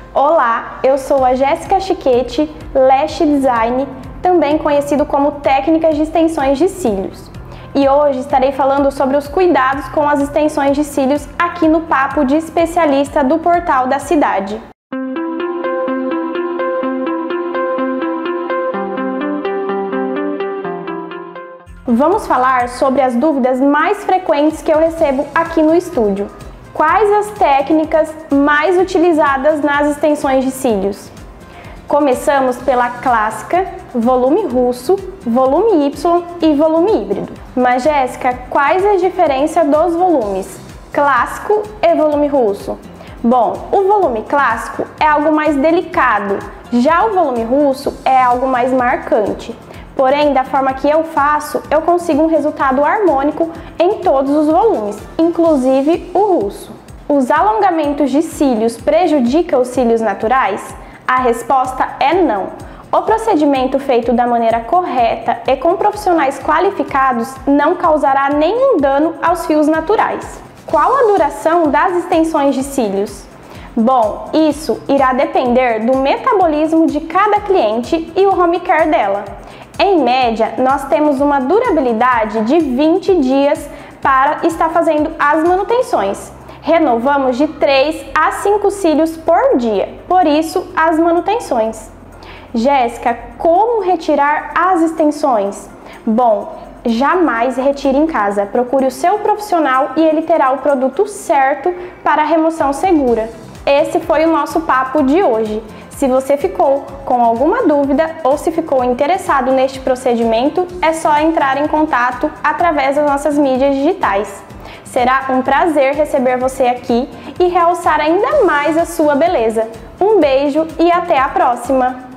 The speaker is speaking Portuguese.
Olá, eu sou a Jéssica Chiquete, Lash Design, também conhecido como técnicas de extensões de cílios. E hoje estarei falando sobre os cuidados com as extensões de cílios aqui no Papo de Especialista do Portal da Cidade. Vamos falar sobre as dúvidas mais frequentes que eu recebo aqui no estúdio. Quais as técnicas mais utilizadas nas extensões de cílios? Começamos pela clássica, volume russo, volume Y e volume híbrido. Mas Jéssica, quais as diferenças dos volumes clássico e volume russo? Bom, o volume clássico é algo mais delicado, já o volume russo é algo mais marcante. Porém, da forma que eu faço, eu consigo um resultado harmônico em todos os volumes, inclusive o russo. Os alongamentos de cílios prejudicam os cílios naturais? A resposta é não. O procedimento feito da maneira correta e com profissionais qualificados não causará nenhum dano aos fios naturais. Qual a duração das extensões de cílios? Bom, isso irá depender do metabolismo de cada cliente e o home care dela. Em média, nós temos uma durabilidade de 20 dias para estar fazendo as manutenções. Renovamos de 3 a 5 cílios por dia, por isso as manutenções. Jéssica, como retirar as extensões? Bom, jamais retire em casa. Procure o seu profissional e ele terá o produto certo para a remoção segura. Esse foi o nosso papo de hoje. Se você ficou com alguma dúvida ou se ficou interessado neste procedimento, é só entrar em contato através das nossas mídias digitais. Será um prazer receber você aqui e realçar ainda mais a sua beleza. Um beijo e até a próxima!